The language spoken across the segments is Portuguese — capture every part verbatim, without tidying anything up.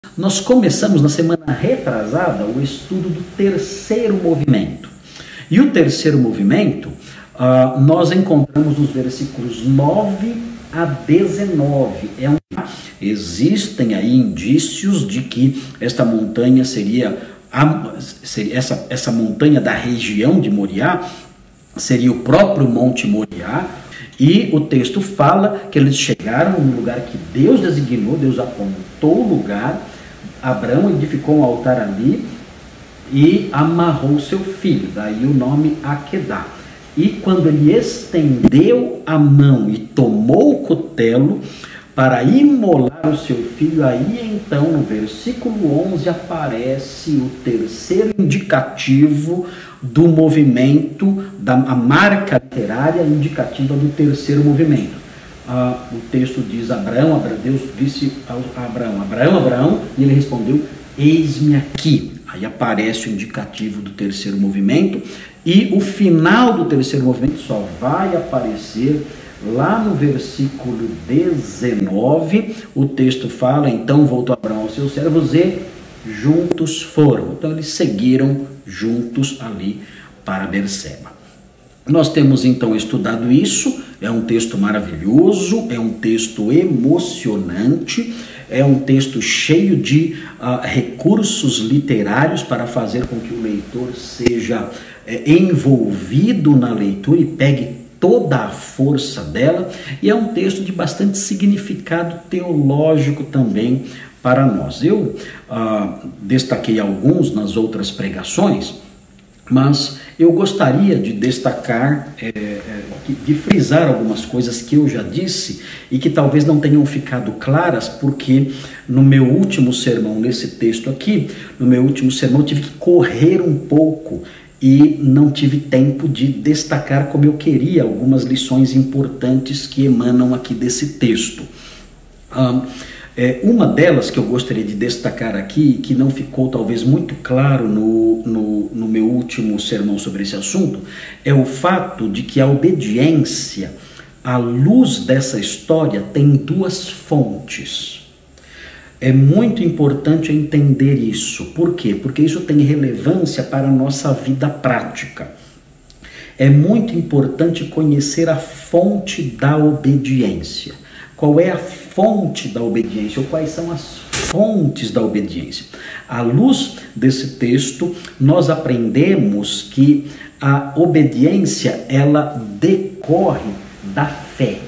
Nós começamos na semana retrasada o estudo do terceiro movimento. E o terceiro movimento uh, nós encontramos nos versículos nove a dezenove. É um... Existem aí indícios de que esta montanha seria, a, seria essa, essa montanha da região de Moriá, seria o próprio Monte Moriá. E o texto fala que eles chegaram no lugar que Deus designou, Deus apontou o lugar. Abraão edificou um altar ali e amarrou seu filho, daí o nome Aquedá. E quando ele estendeu a mão e tomou o cutelo para imolar o seu filho, aí então no versículo onze aparece o terceiro indicativo do movimento, da a marca literária indicativa do terceiro movimento. Ah, o texto diz: Abraão, Abraão, Deus disse a Abraão, Abraão, Abraão, e ele respondeu: eis-me aqui. Aí aparece o indicativo do terceiro movimento, e o final do terceiro movimento só vai aparecer lá no versículo dezenove. O texto fala: então voltou Abraão aos seus servos e juntos foram. Então eles seguiram juntos ali para Berseba. Nós temos então estudado isso. É um texto maravilhoso, é um texto emocionante, é um texto cheio de uh, recursos literários para fazer com que o leitor seja é, envolvido na leitura e pegue toda a força dela, e é um texto de bastante significado teológico também para nós. Eu uh, destaquei alguns nas outras pregações, mas eu gostaria de destacar, é, é, de frisar algumas coisas que eu já disse e que talvez não tenham ficado claras, porque no meu último sermão, nesse texto aqui, no meu último sermão eu tive que correr um pouco e não tive tempo de destacar como eu queria algumas lições importantes que emanam aqui desse texto. Um, É, uma delas que eu gostaria de destacar aqui, que não ficou talvez muito claro no, no, no meu último sermão sobre esse assunto, é o fato de que a obediência, à luz dessa história, tem duas fontes. É muito importante entender isso. Por quê? Porque isso tem relevância para a nossa vida prática. É muito importante conhecer a fonte da obediência. Qual é a fonte da obediência, ou quais são as fontes da obediência? À luz desse texto, nós aprendemos que a obediência, ela decorre da fé.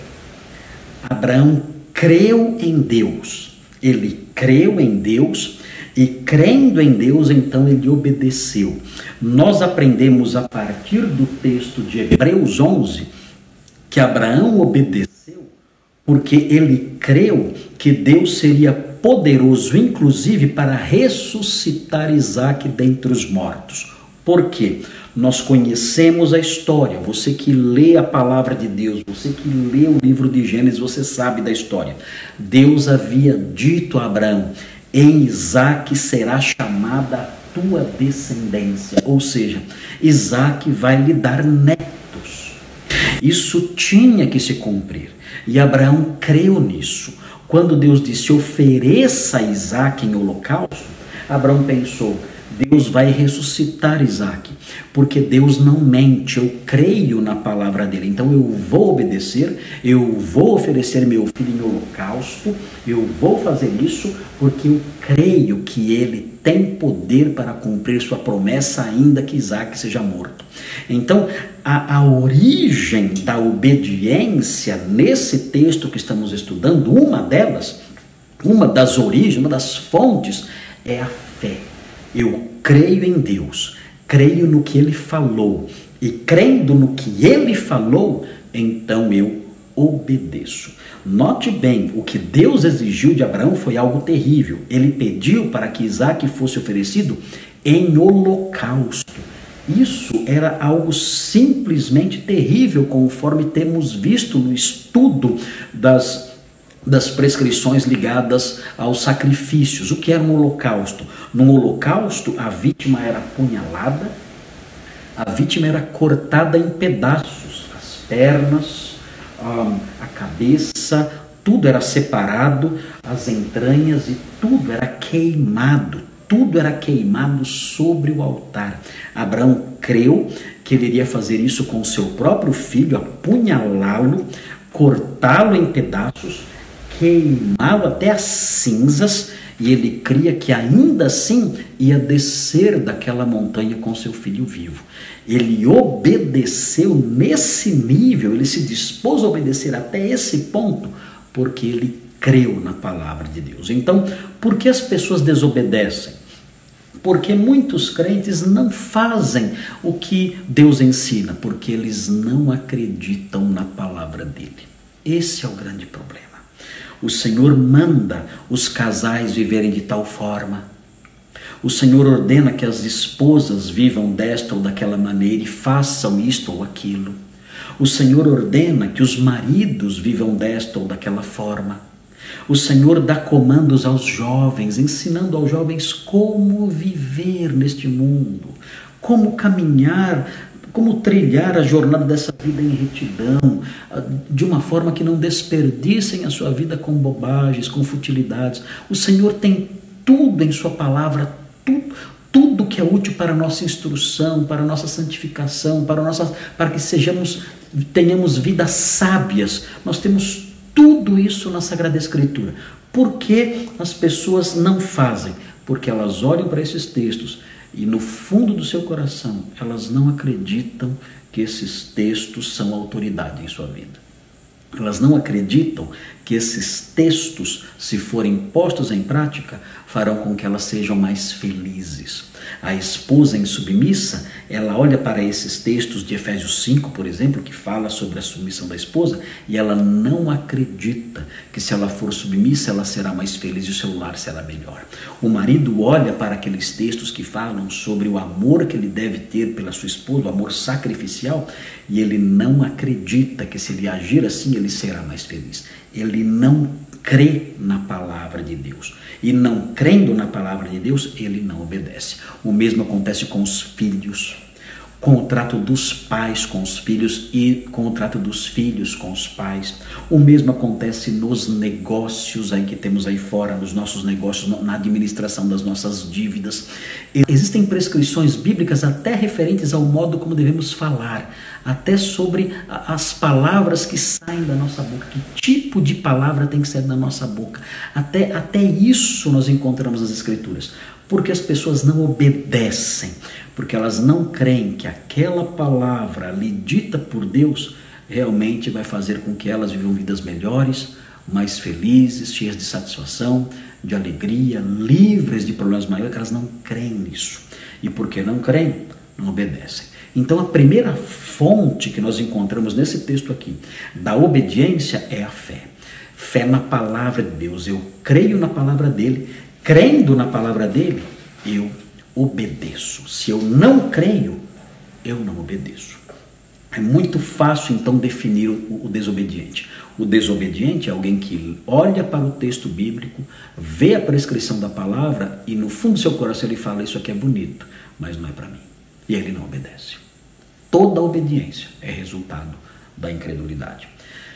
Abraão creu em Deus, ele creu em Deus, e crendo em Deus, então ele obedeceu. Nós aprendemos a partir do texto de Hebreus onze, que Abraão obedeceu, porque ele creu que Deus seria poderoso, inclusive, para ressuscitar Isaque dentre os mortos. Por quê? Nós conhecemos a história. Você que lê a palavra de Deus, você que lê o livro de Gênesis, você sabe da história. Deus havia dito a Abraão: em Isaque será chamada a tua descendência. Ou seja, Isaque vai lhe dar netos. Isso tinha que se cumprir. E Abraão creu nisso. Quando Deus disse: ofereça Isaque em holocausto, Abraão pensou: Deus vai ressuscitar Isaque, porque Deus não mente, eu creio na palavra dele, então eu vou obedecer, eu vou oferecer meu filho em holocausto, eu vou fazer isso porque eu creio que ele tem poder para cumprir sua promessa, ainda que Isaque seja morto. Então, a, a origem da obediência nesse texto que estamos estudando, uma delas, uma das origens, uma das fontes, é a fé. Eu creio em Deus, creio no que ele falou, e crendo no que ele falou, então eu obedeço. Note bem, o que Deus exigiu de Abraão foi algo terrível. Ele pediu para que Isaque fosse oferecido em holocausto. Isso era algo simplesmente terrível, conforme temos visto no estudo das das prescrições ligadas aos sacrifícios. O que era um holocausto? No holocausto, a vítima era apunhalada, a vítima era cortada em pedaços, as pernas, a cabeça, tudo era separado, as entranhas e tudo era queimado, tudo era queimado sobre o altar. Abraão creu que ele iria fazer isso com o seu próprio filho, apunhalá-lo, cortá-lo em pedaços, queimá-lo até as cinzas, e ele cria que ainda assim ia descer daquela montanha com seu filho vivo. Ele obedeceu nesse nível, ele se dispôs a obedecer até esse ponto, porque ele creu na palavra de Deus. Então, por que as pessoas desobedecem? Porque muitos crentes não fazem o que Deus ensina, porque eles não acreditam na palavra dele. Esse é o grande problema. O Senhor manda os casais viverem de tal forma. O Senhor ordena que as esposas vivam desta ou daquela maneira e façam isto ou aquilo. O Senhor ordena que os maridos vivam desta ou daquela forma. O Senhor dá comandos aos jovens, ensinando aos jovens como viver neste mundo, como caminhar, como trilhar a jornada dessa vida em retidão, de uma forma que não desperdicem a sua vida com bobagens, com futilidades. O Senhor tem tudo em sua palavra, tudo, tudo que é útil para a nossa instrução, para a nossa santificação, para, a nossa, para que sejamos, tenhamos vidas sábias. Nós temos tudo isso na Sagrada Escritura. Por que as pessoas não fazem? Porque elas olham para esses textos e no fundo do seu coração elas não acreditam que esses textos são autoridade em sua vida. Elas não acreditam que esses textos, se forem postos em prática, farão com que elas sejam mais felizes. A esposa insubmissa, ela olha para esses textos de Efésios cinco, por exemplo, que fala sobre a submissão da esposa, e ela não acredita que se ela for submissa, ela será mais feliz e o seu lar será melhor. O marido olha para aqueles textos que falam sobre o amor que ele deve ter pela sua esposa, o amor sacrificial, e ele não acredita que se ele agir assim, ele será mais feliz. Ele não crê na palavra de Deus. E não crendo na palavra de Deus, ele não obedece. O mesmo acontece com os filhos, com o trato dos pais com os filhos e com o trato dos filhos com os pais. O mesmo acontece nos negócios aí que temos aí fora, nos nossos negócios, na administração das nossas dívidas. Existem prescrições bíblicas até referentes ao modo como devemos falar, até sobre as palavras que saem da nossa boca, que tipo de palavra tem que sair da nossa boca. Até, até isso nós encontramos nas Escrituras. Porque as pessoas não obedecem, porque elas não creem que aquela palavra ali dita por Deus realmente vai fazer com que elas vivam vidas melhores, mais felizes, cheias de satisfação, de alegria, livres de problemas maiores. Elas não creem nisso. E porque não creem, não obedecem. Então a primeira fonte que nós encontramos nesse texto aqui da obediência é a fé. Fé na palavra de Deus. Eu creio na palavra dele. Crendo na palavra dele, eu obedeço. Se eu não creio, eu não obedeço. É muito fácil, então, definir o, o desobediente. O desobediente é alguém que olha para o texto bíblico, vê a prescrição da palavra e, no fundo do seu coração, ele fala: isso aqui é bonito, mas não é para mim. E ele não obedece. Toda obediência é resultado da incredulidade.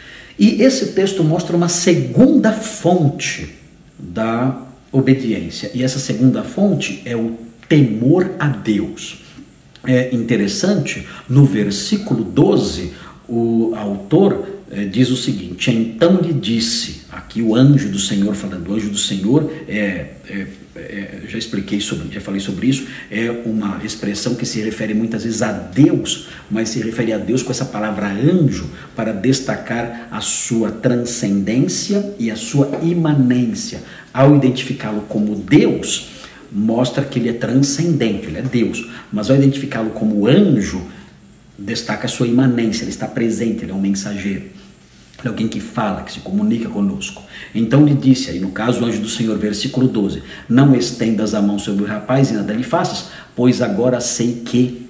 E esse texto mostra uma segunda fonte da obediência. E essa segunda fonte é o temor a Deus. É interessante, no versículo doze, o autor é, diz o seguinte: então lhe disse, aqui o anjo do Senhor falando, o anjo do Senhor, é, é, é, já expliquei sobre, já falei sobre isso, é uma expressão que se refere muitas vezes a Deus, mas se refere a Deus com essa palavra anjo, para destacar a sua transcendência e a sua imanência. Ao identificá-lo como Deus, mostra que ele é transcendente, ele é Deus, mas ao identificá-lo como anjo, destaca a sua imanência, ele está presente, ele é um mensageiro, ele é alguém que fala, que se comunica conosco. Então lhe disse, aí no caso o anjo do Senhor, versículo doze, não estendas a mão sobre o rapaz e nada lhe faças, pois agora sei que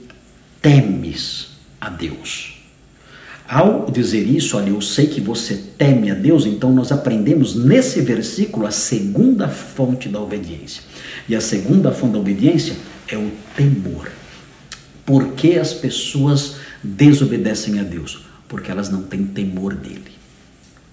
temes a Deus. Ao dizer isso, olha, eu sei que você teme a Deus, então nós aprendemos nesse versículo a segunda fonte da obediência. E a segunda fonte da obediência é o temor. Por que as pessoas desobedecem a Deus? Porque elas não têm temor dele.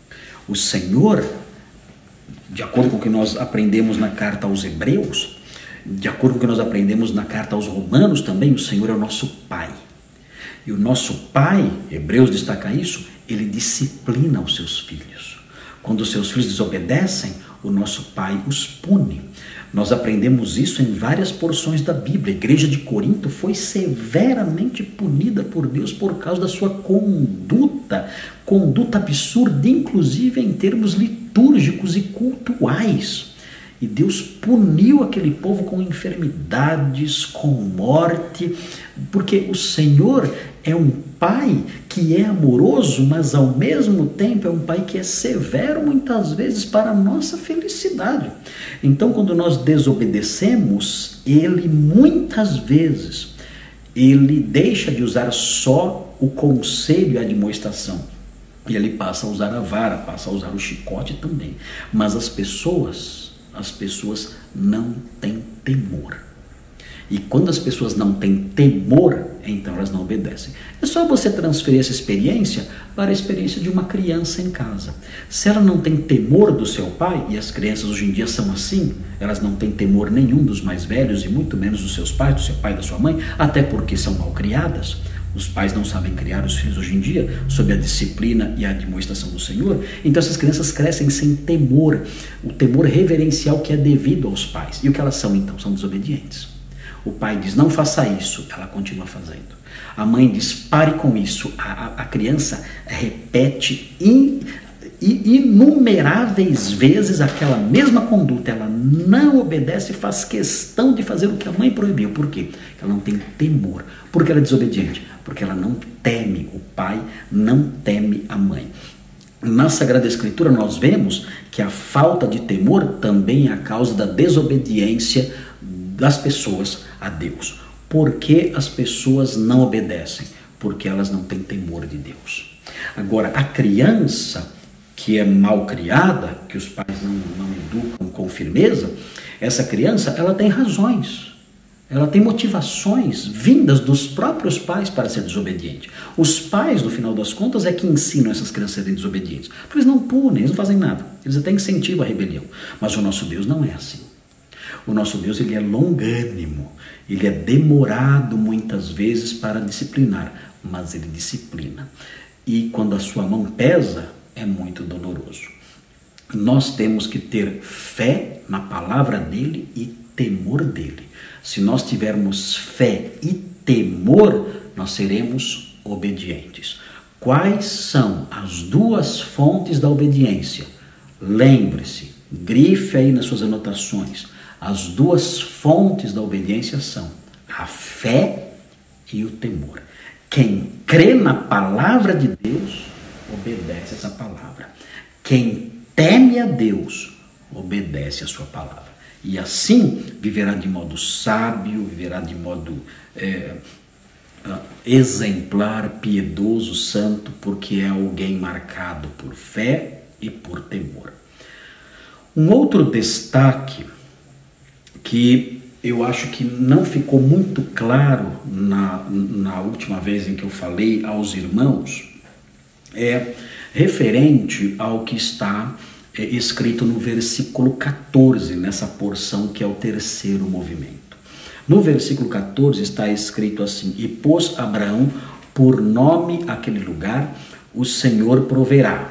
O Senhor, de acordo com o que nós aprendemos na carta aos Hebreus, de acordo com o que nós aprendemos na carta aos Romanos também, o Senhor é o nosso Pai. E o nosso Pai, Hebreus destaca isso, ele disciplina os seus filhos. Quando os seus filhos desobedecem, o nosso Pai os pune. Nós aprendemos isso em várias porções da Bíblia. A igreja de Corinto foi severamente punida por Deus por causa da sua conduta, conduta absurda, inclusive em termos litúrgicos e cultuais. E Deus puniu aquele povo com enfermidades, com morte, porque o Senhor é um Pai que é amoroso, mas ao mesmo tempo é um Pai que é severo muitas vezes para a nossa felicidade. Então, quando nós desobedecemos, Ele muitas vezes, Ele deixa de usar só o conselho e a admoestação. E Ele passa a usar a vara, passa a usar o chicote também. Mas as pessoas... as pessoas não têm temor. E quando as pessoas não têm temor, então elas não obedecem. É só você transferir essa experiência para a experiência de uma criança em casa. Se ela não tem temor do seu pai, e as crianças hoje em dia são assim, elas não têm temor nenhum dos mais velhos e muito menos dos seus pais, do seu pai e da sua mãe, até porque são mal criadas. Os pais não sabem criar os filhos hoje em dia sob a disciplina e a admoestação do Senhor. Então essas crianças crescem sem temor, o temor reverencial que é devido aos pais. E o que elas são então? São desobedientes. O pai diz, não faça isso, ela continua fazendo. A mãe diz, pare com isso. A, a, a criança repete in, inumeráveis vezes aquela mesma conduta. Ela não obedece e faz questão de fazer o que a mãe proibiu. Por quê? Porque ela não tem temor. Porque ela é desobediente. Porque ela não teme o pai, não teme a mãe. Na Sagrada Escritura nós vemos que a falta de temor também é a causa da desobediência das pessoas a Deus. Por que as pessoas não obedecem? Porque elas não têm temor de Deus. Agora, a criança que é mal criada, que os pais não, não educam com firmeza, essa criança, ela tem razões. Ela tem motivações vindas dos próprios pais para ser desobediente. Os pais, no final das contas, é que ensinam essas crianças a serem desobedientes. Porque eles não punem, eles não fazem nada. Eles até incentivam a rebelião. Mas o nosso Deus não é assim. O nosso Deus, ele é longânimo. Ele é demorado muitas vezes para disciplinar. Mas ele disciplina. E quando a sua mão pesa, é muito doloroso. Nós temos que ter fé na palavra dele e temor dele. Se nós tivermos fé e temor, nós seremos obedientes. Quais são as duas fontes da obediência? Lembre-se, grife aí nas suas anotações. As duas fontes da obediência são a fé e o temor. Quem crê na palavra de Deus, obedece essa palavra. Quem teme a Deus, obedece a sua palavra. E assim viverá de modo sábio, viverá de modo é, exemplar, piedoso, santo, porque é alguém marcado por fé e por temor. Um outro destaque que eu acho que não ficou muito claro na, na última vez em que eu falei aos irmãos é referente ao que está é, escrito no versículo quatorze, nessa porção que é o terceiro movimento. No versículo quatorze está escrito assim: e pôs Abraão por nome aquele lugar, o Senhor proverá.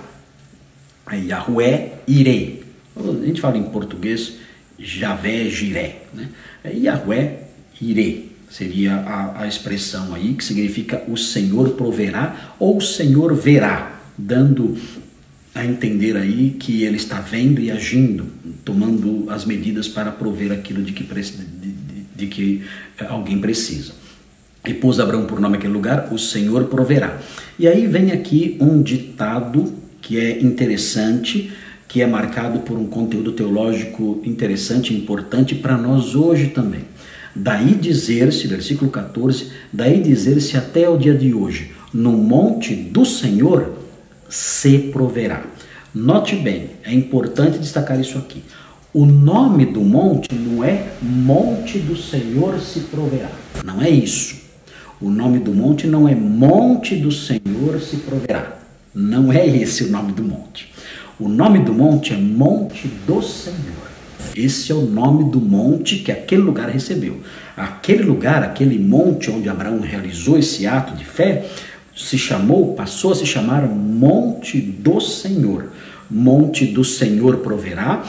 Yahué Irei. A gente fala em português Javé Jiré, né? Yahué Irei seria a, a expressão aí, que significa o Senhor proverá ou o Senhor verá, dando a entender aí que ele está vendo e agindo, tomando as medidas para prover aquilo de que, de, de, de que alguém precisa. E pôs Abraão por nome aquele lugar, o Senhor proverá. E aí vem aqui um ditado que é interessante, que é marcado por um conteúdo teológico interessante e importante para nós hoje também. Daí dizer-se, versículo quatorze, daí dizer-se até o dia de hoje, no monte do Senhor se proverá. Note bem, é importante destacar isso aqui. O nome do monte não é monte do Senhor se proverá. Não é isso. O nome do monte não é monte do Senhor se proverá. Não é esse o nome do monte. O nome do monte é Monte do Senhor. Esse é o nome do monte que aquele lugar recebeu. Aquele lugar, aquele monte onde Abraão realizou esse ato de fé, se chamou, passou a se chamar Monte do Senhor. Monte do Senhor proverá,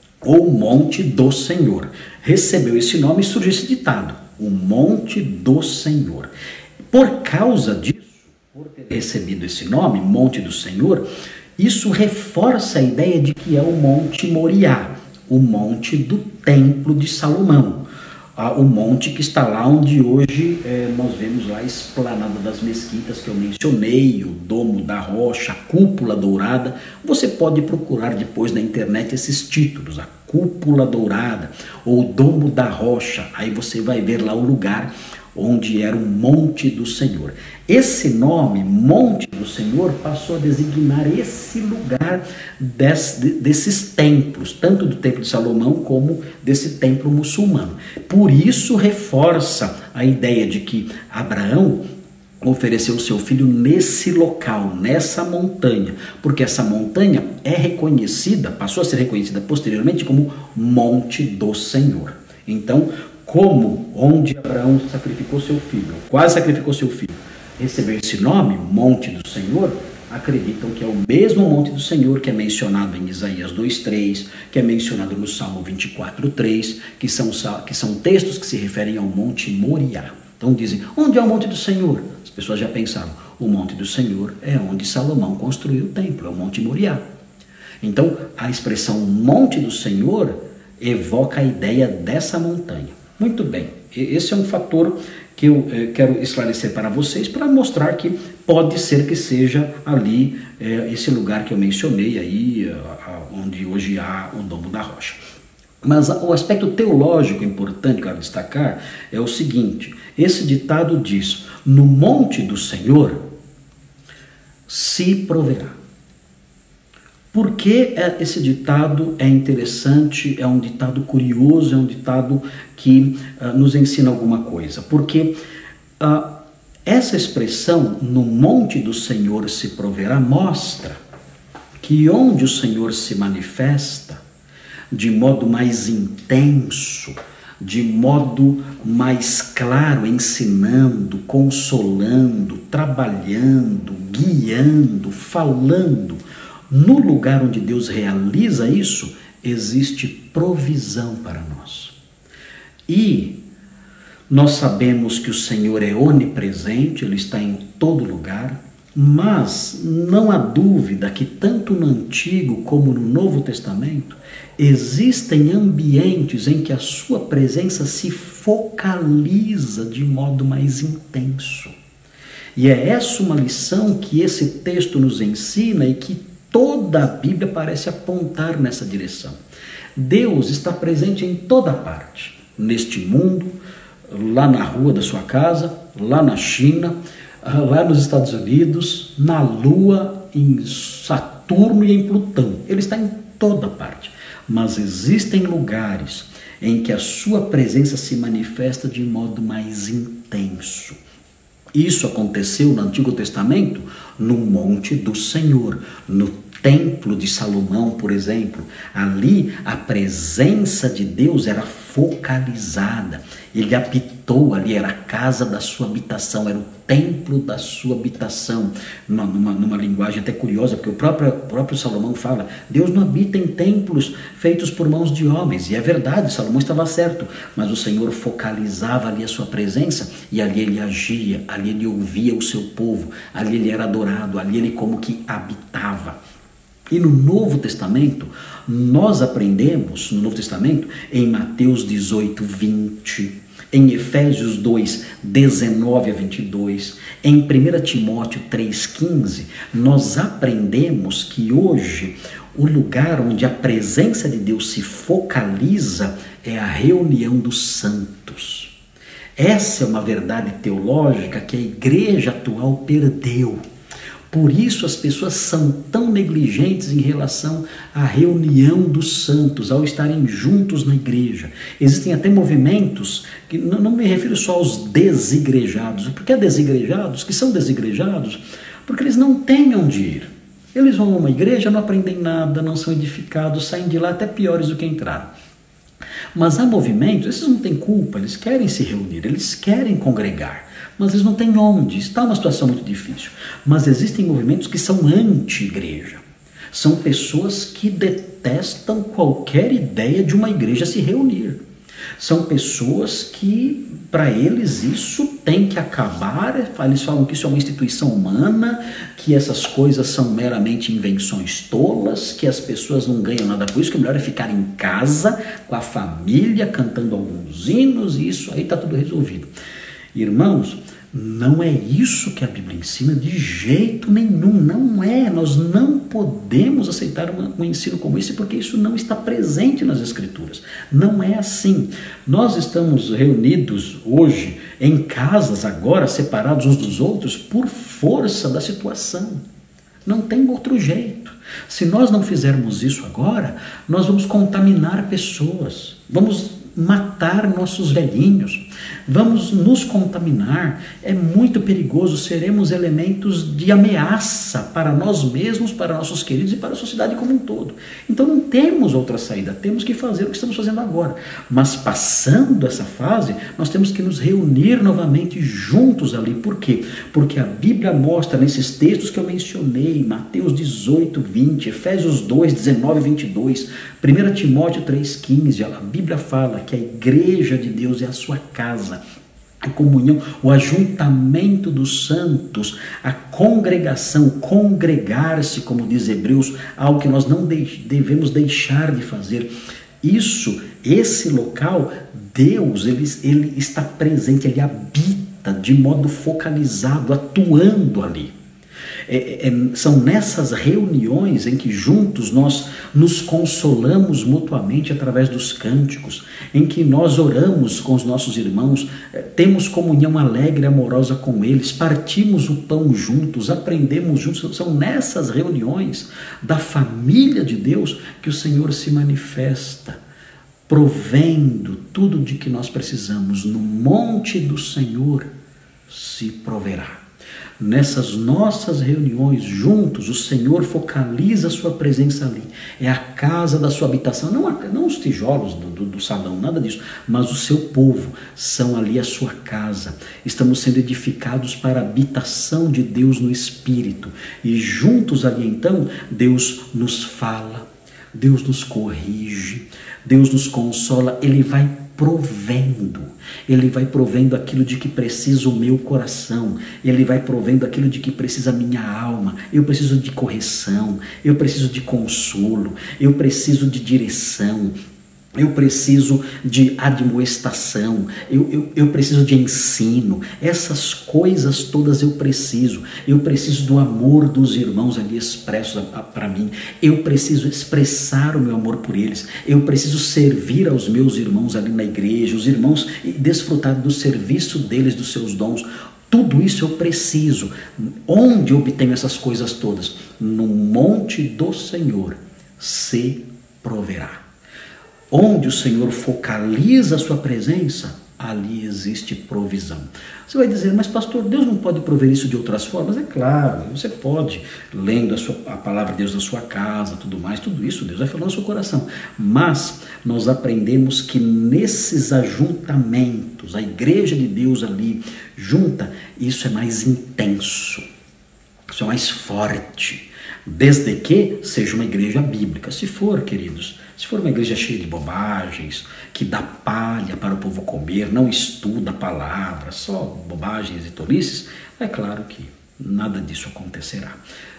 ou Monte do Senhor. Recebeu esse nome e surgiu esse ditado, o Monte do Senhor. Por causa disso, por ter recebido esse nome, Monte do Senhor, isso reforça a ideia de que é o Monte Moriá, o monte do Templo de Salomão. Ah, o monte que está lá onde hoje eh, nós vemos lá a esplanada das mesquitas que eu mencionei, o Domo da Rocha, a Cúpula Dourada. Você pode procurar depois na internet esses títulos, a Cúpula Dourada ou o Domo da Rocha. Aí você vai ver lá o lugar onde era o Monte do Senhor. Esse nome, Monte do Senhor, passou a designar esse lugar des, desses templos, tanto do Templo de Salomão como desse templo muçulmano. Por isso reforça a ideia de que Abraão ofereceu o seu filho nesse local, nessa montanha, porque essa montanha é reconhecida, passou a ser reconhecida posteriormente como Monte do Senhor. Então, como onde Abraão sacrificou seu filho, quase sacrificou seu filho, recebeu esse nome, Monte do Senhor, acreditam que é o mesmo Monte do Senhor que é mencionado em Isaías dois, três, que é mencionado no Salmo vinte e quatro, três, que são, que são textos que se referem ao Monte Moriá. Então dizem, onde é o Monte do Senhor? As pessoas já pensaram, o Monte do Senhor é onde Salomão construiu o templo, é o Monte Moriá. Então a expressão Monte do Senhor evoca a ideia dessa montanha. Muito bem, esse é um fator que eu eh, quero esclarecer para vocês, para mostrar que pode ser que seja ali eh, esse lugar que eu mencionei aí, a, a, onde hoje há o Domo da Rocha. Mas a, o aspecto teológico importante que eu quero destacar é o seguinte, esse ditado diz, no monte do Senhor se proverá. Por que esse ditado é interessante, é um ditado curioso, é um ditado que uh, nos ensina alguma coisa? Porque uh, essa expressão, no monte do Senhor se proverá, mostra que onde o Senhor se manifesta, de modo mais intenso, de modo mais claro, ensinando, consolando, trabalhando, guiando, falando, no lugar onde Deus realiza isso, existe provisão para nós. E nós sabemos que o Senhor é onipresente, Ele está em todo lugar, mas não há dúvida que tanto no Antigo como no Novo Testamento, existem ambientes em que a sua presença se focaliza de modo mais intenso. E é essa uma lição que esse texto nos ensina e que toda a Bíblia parece apontar nessa direção. Deus está presente em toda parte, neste mundo, lá na rua da sua casa, lá na China, lá nos Estados Unidos, na Lua, em Saturno e em Plutão. Ele está em toda parte. Mas existem lugares em que a sua presença se manifesta de modo mais intenso. Isso aconteceu no Antigo Testamento, no Monte do Senhor, no Templo de Salomão, por exemplo. Ali a presença de Deus era focalizada. Ele habitou ali, era a casa da sua habitação, era o templo da sua habitação. Numa, numa, numa linguagem até curiosa, porque o próprio, o próprio Salomão fala, Deus não habita em templos feitos por mãos de homens. E é verdade, Salomão estava certo, mas o Senhor focalizava ali a sua presença e ali ele agia, ali ele ouvia o seu povo, ali ele era adorado, ali ele como que habitava. E no Novo Testamento, nós aprendemos, no Novo Testamento, em Mateus dezoito, vinte, em Efésios dois, dezenove a vinte e dois, em primeira Timóteo três, quinze, nós aprendemos que hoje o lugar onde a presença de Deus se focaliza é a reunião dos santos. Essa é uma verdade teológica que a igreja atual perdeu. Por isso as pessoas são tão negligentes em relação à reunião dos santos, ao estarem juntos na igreja. Existem até movimentos, que não, não me refiro só aos desigrejados. Por que desigrejados? Que são desigrejados? Porque eles não têm onde ir. Eles vão a uma igreja, não aprendem nada, não são edificados, saem de lá até piores do que entraram. Mas há movimentos, esses não têm culpa, eles querem se reunir, eles querem congregar, mas eles não têm onde, está uma situação muito difícil. Mas existem movimentos que são anti-igreja, são pessoas que detestam qualquer ideia de uma igreja se reunir. São pessoas que, para eles, isso tem que acabar. Eles falam que isso é uma instituição humana, que essas coisas são meramente invenções tolas, que as pessoas não ganham nada com isso, que o melhor é ficar em casa, com a família, cantando alguns hinos, e isso aí está tudo resolvido. Irmãos, não é isso que a Bíblia ensina de jeito nenhum, não é. Nós não podemos aceitar uma, um ensino como esse, porque isso não está presente nas Escrituras. Não é assim. Nós estamos reunidos hoje em casas agora, separados uns dos outros, por força da situação. Não tem outro jeito. Se nós não fizermos isso agora, nós vamos contaminar pessoas, vamos matar nossos velhinhos, vamos nos contaminar. É muito perigoso, seremos elementos de ameaça para nós mesmos, para nossos queridos e para a sociedade como um todo. Então não temos outra saída, temos que fazer o que estamos fazendo agora. Mas passando essa fase, nós temos que nos reunir novamente juntos ali. Por quê? Porque a Bíblia mostra nesses textos que eu mencionei, Mateus dezoito, vinte, Efésios dois, dezenove e vinte e dois, primeira Timóteo três, quinze, a Bíblia fala que a igreja de Deus é a sua casa, a comunhão, o ajuntamento dos santos, a congregação, congregar-se, como diz Hebreus, algo que nós não devemos deixar de fazer. Isso, esse local, Deus, ele, ele está presente, ele habita de modo focalizado, atuando ali. É, é, são nessas reuniões em que juntos nós nos consolamos mutuamente através dos cânticos, em que nós oramos com os nossos irmãos, é, temos comunhão alegre e amorosa com eles, partimos o pão juntos, aprendemos juntos. São nessas reuniões da família de Deus que o Senhor se manifesta, provendo tudo de que nós precisamos. No monte do Senhor se proverá. Nessas nossas reuniões juntos, o Senhor focaliza a sua presença ali. É a casa da sua habitação, não, a, não os tijolos do, do, do salão, nada disso, mas o seu povo são ali a sua casa. Estamos sendo edificados para a habitação de Deus no Espírito. E juntos ali então, Deus nos fala, Deus nos corrige, Deus nos consola, Ele vai provendo, Ele vai provendo aquilo de que precisa o meu coração, Ele vai provendo aquilo de que precisa a minha alma. Eu preciso de correção, eu preciso de consolo, eu preciso de direção, eu preciso de admoestação, eu, eu, eu preciso de ensino. Essas coisas todas eu preciso. Eu preciso do amor dos irmãos ali expresso para mim. Eu preciso expressar o meu amor por eles. Eu preciso servir aos meus irmãos ali na igreja, os irmãos, e desfrutar do serviço deles, dos seus dons. Tudo isso eu preciso. Onde eu obtenho essas coisas todas? No monte do Senhor se proverá. Onde o Senhor focaliza a sua presença, ali existe provisão. Você vai dizer, mas pastor, Deus não pode prover isso de outras formas? É claro, você pode, lendo a, sua, a palavra de Deus na sua casa, tudo mais, tudo isso Deus vai falar no seu coração. Mas nós aprendemos que nesses ajuntamentos, a igreja de Deus ali junta, isso é mais intenso, isso é mais forte, desde que seja uma igreja bíblica. Se for, queridos, se for uma igreja cheia de bobagens, que dá palha para o povo comer, não estuda a palavra, só bobagens e tolices, é claro que nada disso acontecerá.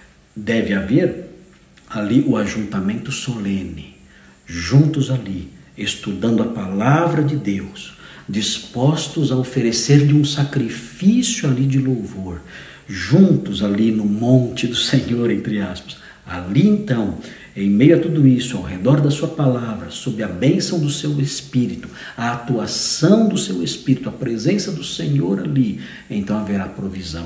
Deve haver ali o ajuntamento solene, juntos ali, estudando a palavra de Deus, dispostos a oferecer-lhe um sacrifício ali de louvor, juntos ali no monte do Senhor, entre aspas. Ali então, em meio a tudo isso, ao redor da sua palavra, sob a bênção do seu Espírito, a atuação do seu Espírito, a presença do Senhor ali, então haverá provisão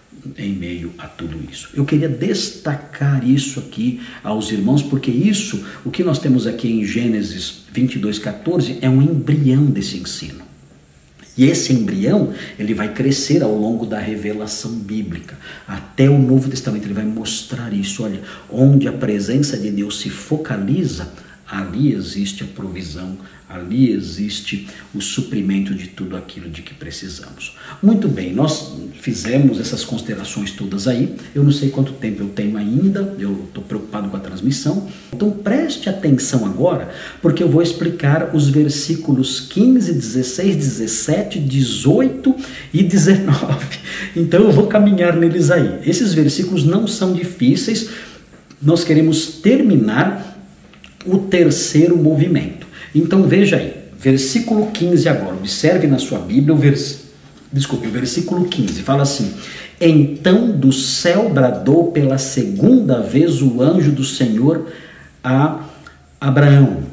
em meio a tudo isso. Eu queria destacar isso aqui aos irmãos, porque isso, o que nós temos aqui em Gênesis vinte e dois, quatorze, é um embrião desse ensino. E esse embrião, ele vai crescer ao longo da revelação bíblica. Até o Novo Testamento ele vai mostrar isso. Olha, onde a presença de Deus se focaliza, ali existe a provisão, ali existe o suprimento de tudo aquilo de que precisamos. Muito bem, nós fizemos essas considerações todas aí. Eu não sei quanto tempo eu tenho ainda, eu estou preocupado com a transmissão. Então preste atenção agora, porque eu vou explicar os versículos quinze, dezesseis, dezessete, dezoito e dezenove. Então eu vou caminhar neles aí. Esses versículos não são difíceis, nós queremos terminar o terceiro movimento. Então veja aí, versículo quinze agora, observe na sua Bíblia o vers... Desculpe, o versículo quinze, fala assim: então do céu bradou pela segunda vez o anjo do Senhor a Abraão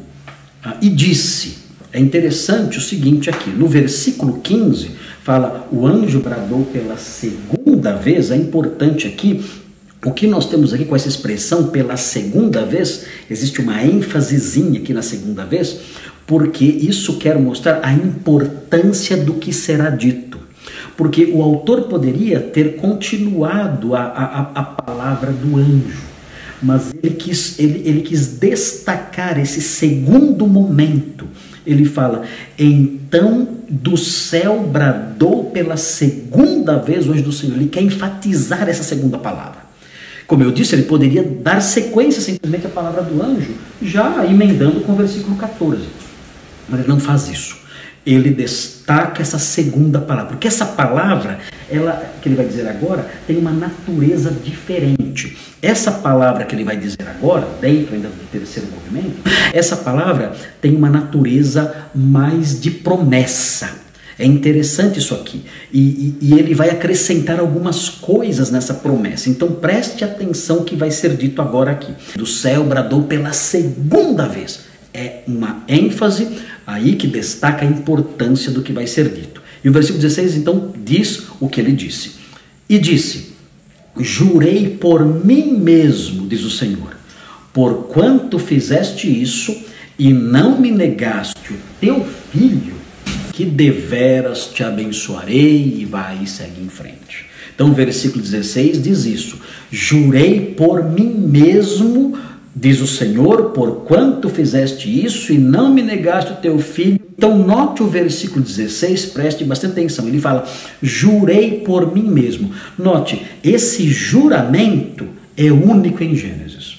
e disse. É interessante o seguinte aqui, no versículo quinze fala, o anjo bradou pela segunda vez. É importante aqui, o que nós temos aqui com essa expressão pela segunda vez, existe uma ênfasezinha aqui na segunda vez, porque isso quer mostrar a importância do que será dito. Porque o autor poderia ter continuado a, a, a palavra do anjo, mas ele quis, ele, ele quis destacar esse segundo momento. Ele fala, então do céu bradou pela segunda vez o anjo do Senhor. Ele quer enfatizar essa segunda palavra. Como eu disse, ele poderia dar sequência simplesmente à palavra do anjo, já emendando com o versículo quatorze. Mas ele não faz isso. Ele destaca essa segunda palavra, porque essa palavra, ela, que ele vai dizer agora, tem uma natureza diferente. Essa palavra que ele vai dizer agora, dentro ainda do terceiro movimento, essa palavra tem uma natureza mais de promessa. É interessante isso aqui, e, e, e ele vai acrescentar algumas coisas nessa promessa. Então preste atenção que vai ser dito agora aqui. Do céu bradou pela segunda vez. É uma ênfase aí que destaca a importância do que vai ser dito. E o versículo dezesseis então diz o que ele disse. E disse, jurei por mim mesmo, diz o Senhor, porquanto fizeste isso e não me negaste o teu filho, que deveras te abençoarei, e vai e segue em frente. Então o versículo dezesseis diz isso, jurei por mim mesmo, diz o Senhor, porquanto fizeste isso e não me negaste o teu filho. Então note o versículo dezesseis, preste bastante atenção, ele fala, jurei por mim mesmo. Note, esse juramento é único em Gênesis.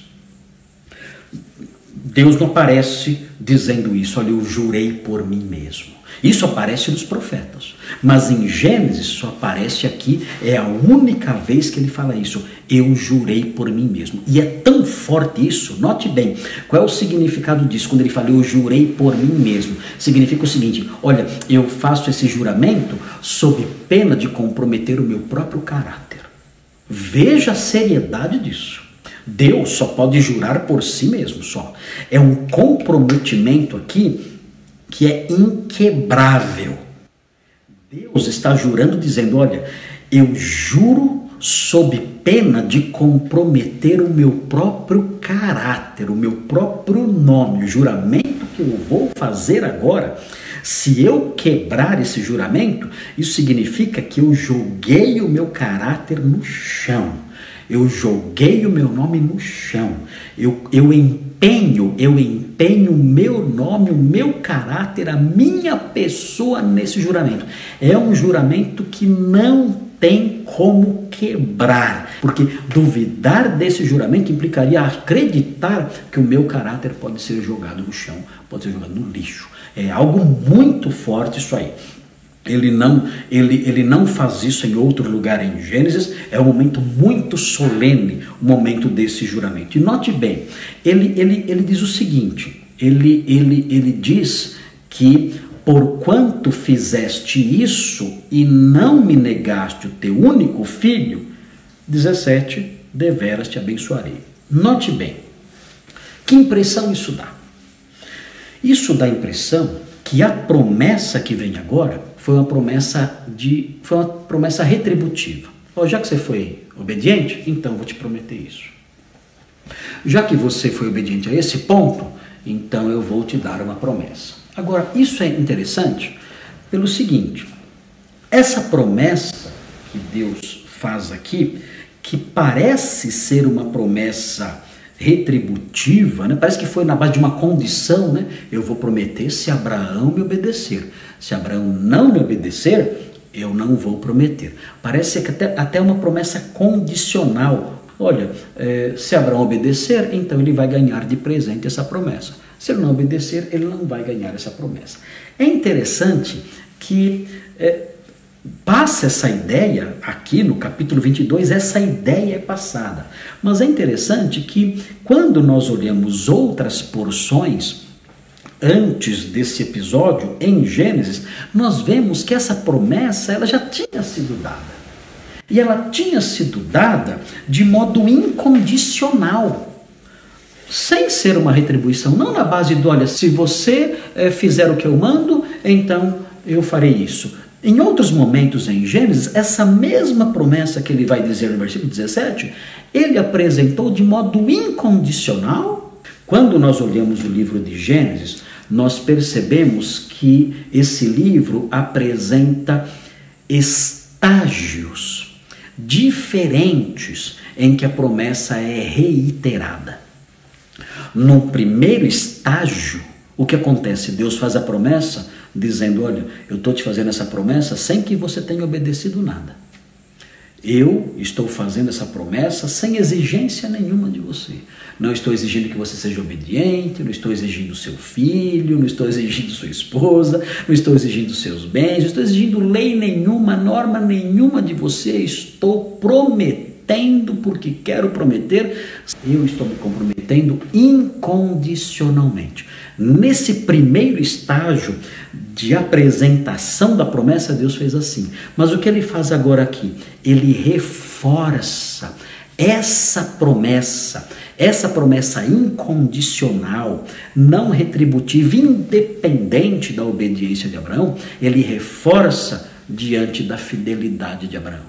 Deus não aparece dizendo isso, olha, eu jurei por mim mesmo. Isso aparece nos profetas, mas em Gênesis só aparece aqui, é a única vez que ele fala isso, eu jurei por mim mesmo. E é tão forte isso, note bem, qual é o significado disso, quando ele fala eu jurei por mim mesmo? Significa o seguinte, olha, eu faço esse juramento sob pena de comprometer o meu próprio caráter. Veja a seriedade disso. Deus só pode jurar por si mesmo, só. É um comprometimento aqui que é inquebrável. Deus está jurando dizendo, olha, eu juro sob pena de comprometer o meu próprio caráter, o meu próprio nome. O juramento que eu vou fazer agora, se eu quebrar esse juramento, isso significa que eu joguei o meu caráter no chão. Eu joguei o meu nome no chão. Eu, eu empenho, eu empenho o meu nome, o meu caráter, a minha pessoa nesse juramento. É um juramento que não tem como quebrar, porque duvidar desse juramento implicaria acreditar que o meu caráter pode ser jogado no chão, pode ser jogado no lixo. É algo muito forte isso aí. Ele não, ele, ele não faz isso em outro lugar em Gênesis, é um momento muito solene, o momento desse juramento. E note bem, ele, ele, ele diz o seguinte, ele, ele, ele diz que porquanto fizeste isso e não me negaste o teu único filho, dezessete, deveras te abençoarei. Note bem, que impressão isso dá? Isso dá a impressão que a promessa que vem agora foi uma promessa de, foi uma promessa retributiva. Oh, já que você foi obediente, então vou te prometer isso. Já que você foi obediente a esse ponto, então eu vou te dar uma promessa. Agora, isso é interessante, pelo seguinte: essa promessa que Deus faz aqui, que parece ser uma promessa retributiva, né? Parece que foi na base de uma condição, né? Eu vou prometer se Abraão me obedecer. Se Abraão não me obedecer, eu não vou prometer. Parece que até, até uma promessa condicional. Olha, é, se Abraão obedecer, então ele vai ganhar de presente essa promessa. Se ele não obedecer, ele não vai ganhar essa promessa. É interessante que é, passa essa ideia, aqui no capítulo vinte e dois, essa ideia é passada. Mas é interessante que quando nós olhamos outras porções antes desse episódio, em Gênesis, nós vemos que essa promessa ela já tinha sido dada. E ela tinha sido dada de modo incondicional, sem ser uma retribuição, não na base do, olha, se você é, fizer o que eu mando, então eu farei isso. Em outros momentos em Gênesis, essa mesma promessa que ele vai dizer no versículo dezessete, ele apresentou de modo incondicional. Quando nós olhamos o livro de Gênesis, nós percebemos que esse livro apresenta estágios diferentes em que a promessa é reiterada. No primeiro estágio, o que acontece? Deus faz a promessa dizendo, olha, eu estou te fazendo essa promessa sem que você tenha obedecido nada. Eu estou fazendo essa promessa sem exigência nenhuma de você. Não estou exigindo que você seja obediente, não estou exigindo seu filho, não estou exigindo sua esposa, não estou exigindo seus bens, não estou exigindo lei nenhuma, norma nenhuma de você. Estou prometendo porque quero prometer. Eu estou me comprometendo incondicionalmente. Nesse primeiro estágio de apresentação da promessa, Deus fez assim. Mas o que ele faz agora aqui? Ele reforça essa promessa, essa promessa incondicional, não retributiva, independente da obediência de Abraão, ele reforça diante da fidelidade de Abraão.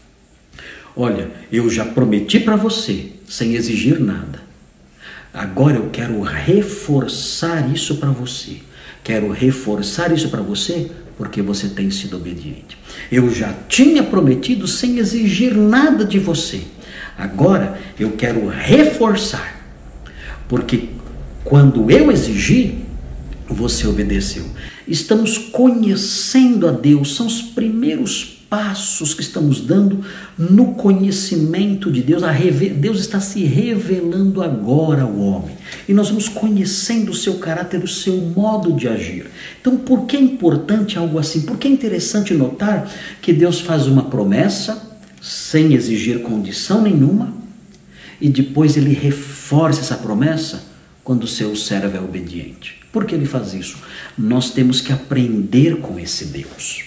Olha, eu já prometi para você, sem exigir nada. Agora eu quero reforçar isso para você. Quero reforçar isso para você porque você tem sido obediente. Eu já tinha prometido sem exigir nada de você. Agora eu quero reforçar, porque quando eu exigi, você obedeceu. Estamos conhecendo a Deus, são os primeiros passos que estamos dando no conhecimento de Deus. A reve... Deus está se revelando agora ao homem. E nós vamos conhecendo o seu caráter, o seu modo de agir. Então, por que é importante algo assim? Por que é interessante notar que Deus faz uma promessa sem exigir condição nenhuma e depois ele reforça essa promessa quando o seu servo é obediente? Por que ele faz isso? Nós temos que aprender com esse Deus.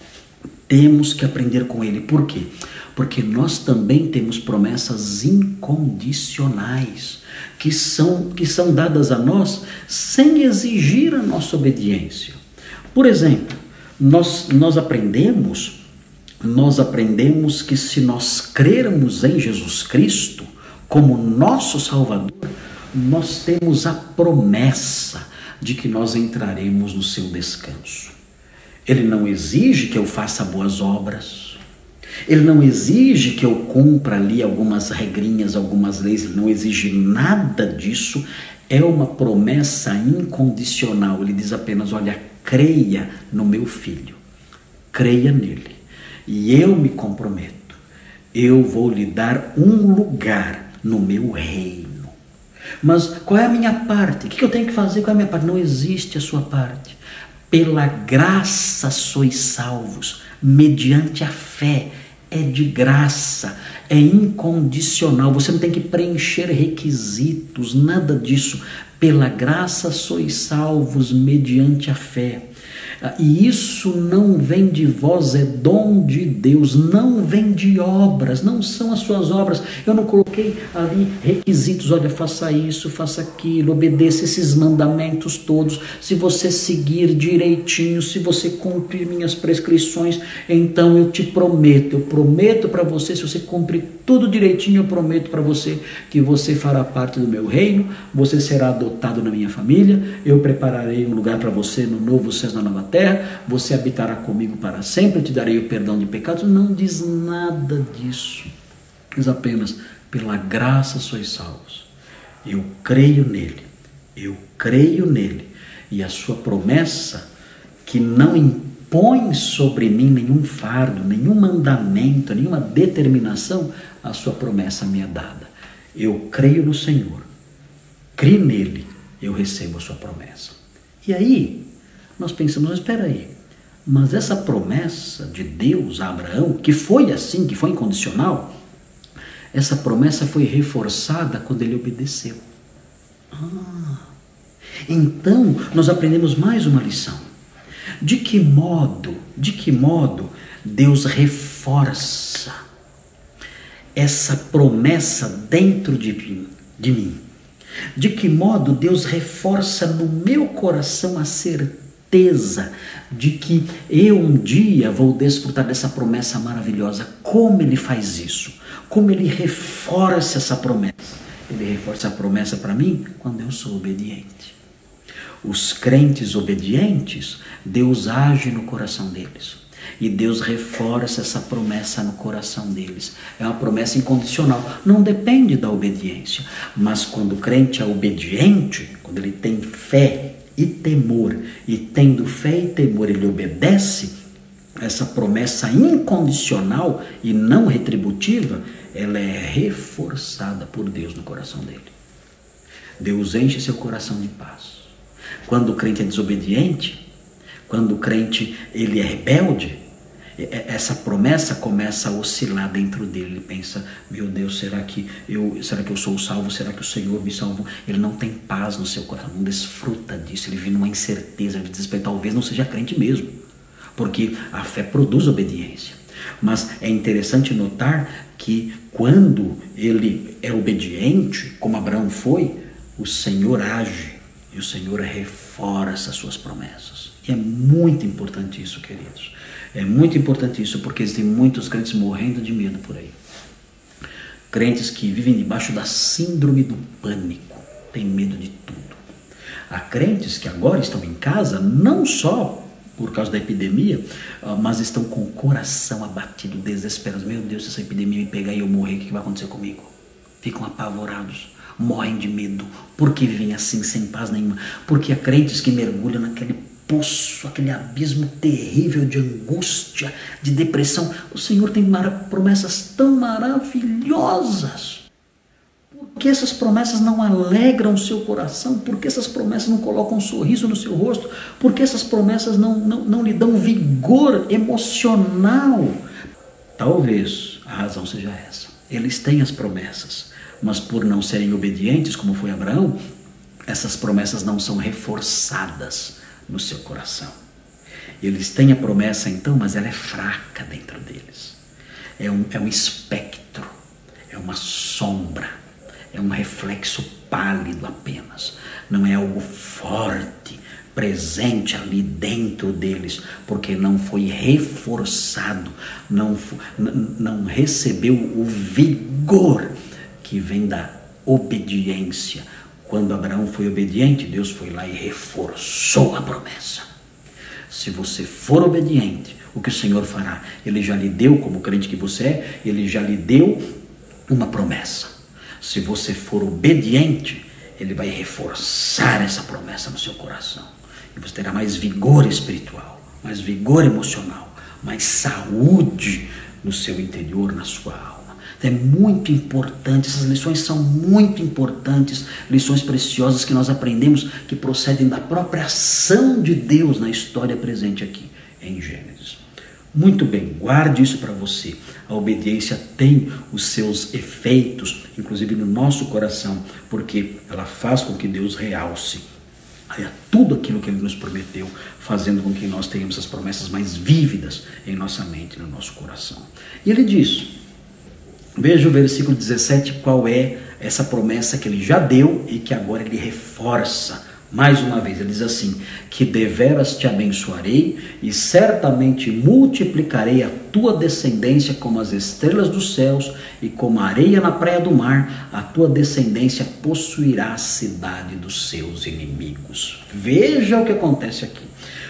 Temos que aprender com ele. Por quê? Porque nós também temos promessas incondicionais que são, que são dadas a nós sem exigir a nossa obediência. Por exemplo, nós, nós aprendemos nós aprendemos que se nós crermos em Jesus Cristo como nosso Salvador, nós temos a promessa de que nós entraremos no seu descanso. Ele não exige que eu faça boas obras. Ele não exige que eu cumpra ali algumas regrinhas, algumas leis. Ele não exige nada disso. É uma promessa incondicional. Ele diz apenas, olha, creia no meu filho. Creia nele. E eu me comprometo. Eu vou lhe dar um lugar no meu reino. Mas qual é a minha parte? O que eu tenho que fazer? Qual é a minha parte? Não existe a sua parte. Pela graça sois salvos, mediante a fé. É de graça, é incondicional. Você não tem que preencher requisitos, nada disso. Pela graça sois salvos, mediante a fé. E isso não vem de vós, é dom de Deus, não vem de obras, não são as suas obras. Eu não coloquei ali requisitos, olha, faça isso, faça aquilo, obedeça esses mandamentos todos. Se você seguir direitinho, se você cumprir minhas prescrições, então eu te prometo, eu prometo para você, se você cumprir tudo direitinho, eu prometo para você que você fará parte do meu reino, você será adotado na minha família, eu prepararei um lugar para você no novo céu, na nova terra. terra, você habitará comigo para sempre, eu te darei o perdão de pecados. Não diz nada disso. Diz apenas, pela graça sois salvos. Eu creio nele, eu creio nele. E a sua promessa, que não impõe sobre mim nenhum fardo, nenhum mandamento, nenhuma determinação, a sua promessa me é dada. Eu creio no Senhor, creio nele, eu recebo a sua promessa. E aí, nós pensamos, espera aí, mas essa promessa de Deus a Abraão, que foi assim, que foi incondicional, essa promessa foi reforçada quando ele obedeceu. Ah, então, nós aprendemos mais uma lição. De que modo, de que modo Deus reforça essa promessa dentro de mim, de mim? De que modo Deus reforça no meu coração a certeza de que eu um dia vou desfrutar dessa promessa maravilhosa? Como Ele faz isso? Como Ele reforça essa promessa? Ele reforça a promessa para mim quando eu sou obediente. Os crentes obedientes, Deus age no coração deles. E Deus reforça essa promessa no coração deles. É uma promessa incondicional. Não depende da obediência. Mas quando o crente é obediente, quando ele tem fé e temor, e tendo fé e temor ele obedece, essa promessa incondicional e não retributiva, ela é reforçada por Deus no coração dele. Deus enche seu coração de paz. Quando o crente é desobediente, quando o crente ele é rebelde, essa promessa começa a oscilar dentro dele. Ele pensa, meu Deus, será que eu, será que eu sou salvo? Será que o Senhor me salvou? Ele não tem paz no seu coração, não desfruta disso. Ele vive numa incerteza, ele diz, talvez não seja crente mesmo, porque a fé produz obediência. Mas é interessante notar que quando ele é obediente, como Abraão foi, o Senhor age e o Senhor reforça as suas promessas. E é muito importante isso, queridos. É muito importante isso, porque existem muitos crentes morrendo de medo por aí. Crentes que vivem debaixo da síndrome do pânico, têm medo de tudo. Há crentes que agora estão em casa, não só por causa da epidemia, mas estão com o coração abatido, desesperados. Meu Deus, se essa epidemia me pegar e eu morrer, o que vai acontecer comigo? Ficam apavorados, morrem de medo. Por que vivem assim, sem paz nenhuma? Porque há crentes que mergulham naquele poço, aquele abismo terrível de angústia, de depressão. O Senhor tem promessas tão maravilhosas. Por que essas promessas não alegram o seu coração? Por que essas promessas não colocam um sorriso no seu rosto? Por que essas promessas não, não, não lhe dão vigor emocional? Talvez a razão seja essa. Eles têm as promessas, mas por não serem obedientes, como foi Abraão, essas promessas não são reforçadas no seu coração. Eles têm a promessa então, mas ela é fraca dentro deles. É um, é um espectro, é uma sombra, é um reflexo pálido apenas. Não é algo forte, presente ali dentro deles, porque não foi reforçado, não, não recebeu o vigor que vem da obediência. Quando Abraão foi obediente, Deus foi lá e reforçou a promessa. Se você for obediente, o que o Senhor fará? Ele já lhe deu, como crente que você é, Ele já lhe deu uma promessa. Se você for obediente, Ele vai reforçar essa promessa no seu coração. E você terá mais vigor espiritual, mais vigor emocional, mais saúde no seu interior, na sua alma. É muito importante, essas lições são muito importantes, lições preciosas que nós aprendemos, que procedem da própria ação de Deus na história presente aqui em Gênesis. Muito bem, guarde isso para você. A obediência tem os seus efeitos, inclusive no nosso coração, porque ela faz com que Deus realce tudo aquilo que Ele nos prometeu, fazendo com que nós tenhamos as promessas mais vívidas em nossa mente, no nosso coração. E Ele diz... Veja o versículo dezessete, qual é essa promessa que ele já deu e que agora ele reforça mais uma vez. Ele diz assim, que deveras te abençoarei e certamente multiplicarei a tua descendência como as estrelas dos céus e como a areia na praia do mar. A tua descendência possuirá a cidade dos seus inimigos. Veja o que acontece aqui.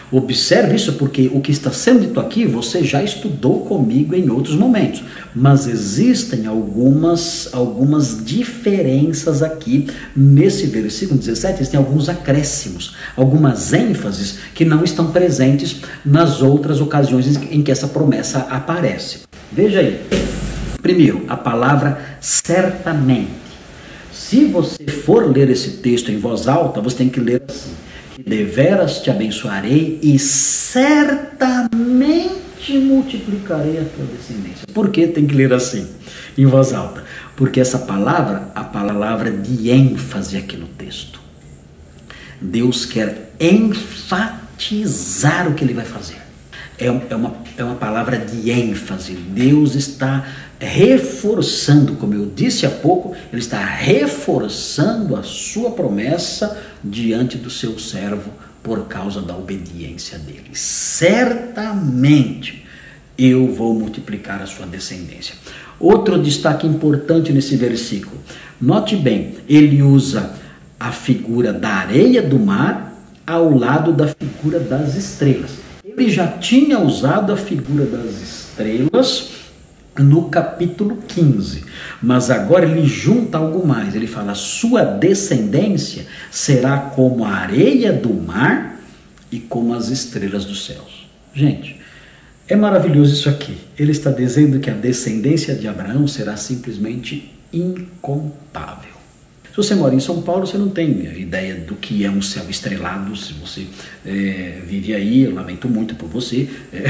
Observe isso, porque o que está sendo dito aqui você já estudou comigo em outros momentos, mas existem algumas, algumas diferenças aqui nesse versículo dezessete, existem alguns acréscimos, algumas ênfases que não estão presentes nas outras ocasiões em que essa promessa aparece. Veja aí, primeiro, a palavra certamente. Se você for ler esse texto em voz alta, você tem que ler assim: deveras te abençoarei e certamente multiplicarei a tua descendência. Por que tem que ler assim, em voz alta? Porque essa palavra, a palavra de ênfase aqui no texto. Deus quer enfatizar o que ele vai fazer. É, é, uma, é uma palavra de ênfase. Deus está reforçando, como eu disse há pouco, ele está reforçando a sua promessa diante do seu servo por causa da obediência dele. Certamente eu vou multiplicar a sua descendência. Outro destaque importante nesse versículo. Note bem, ele usa a figura da areia do mar ao lado da figura das estrelas. Ele já tinha usado a figura das estrelas no capítulo quinze, mas agora ele junta algo mais. Ele fala: sua descendência será como a areia do mar e como as estrelas dos céus. Gente, é maravilhoso isso aqui. Ele está dizendo que a descendência de Abraão será simplesmente incontável. Se você mora em São Paulo, você não tem ideia do que é um céu estrelado. Se você é, vive aí, eu lamento muito por você, é,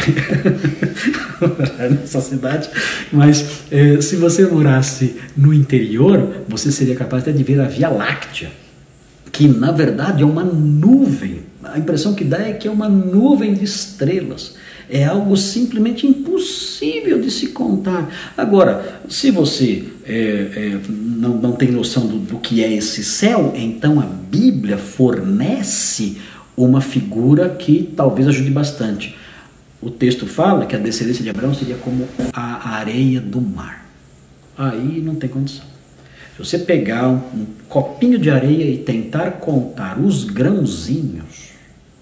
nessa cidade, mas é, se você morasse no interior, você seria capaz até de ver a Via Láctea, que na verdade é uma nuvem. A impressão que dá é que é uma nuvem de estrelas. É algo simplesmente impossível de se contar. Agora, se você é, é, não, não tem noção do, do que é esse céu, então a Bíblia fornece uma figura que talvez ajude bastante. O texto fala que a descendência de Abraão seria como a areia do mar. Aí não tem condição. Se você pegar um, um copinho de areia e tentar contar os grãozinhos,